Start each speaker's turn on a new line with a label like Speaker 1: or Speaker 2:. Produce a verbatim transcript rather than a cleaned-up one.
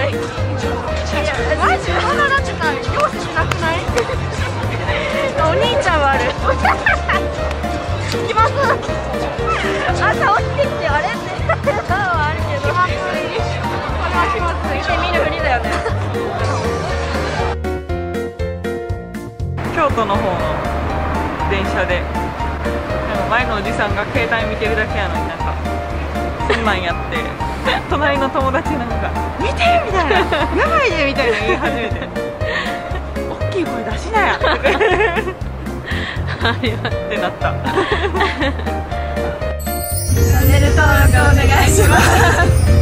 Speaker 1: ない。いやマジそんなだってさ、容赦しなくない？お兄ちゃんはある。来ます。朝起きてきてあれってはあるけど、これは気まずい。見て見ぬふりだよね。
Speaker 2: 京都の方の電車で、なんか前のおじさんが携帯見てるだけやのになんかそんなんやって隣の友達なんか「見て!」みたいな「やばいで!」みたいな言い始めて「大きい声出しなや!」ってなった。
Speaker 1: チャンネル登録お願いします。